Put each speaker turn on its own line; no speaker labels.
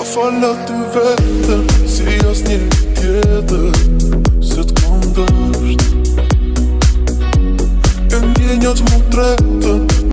Fala ty vetëm, si as një tjetër, se t'kom dësht. E ndjenjat mu tretën,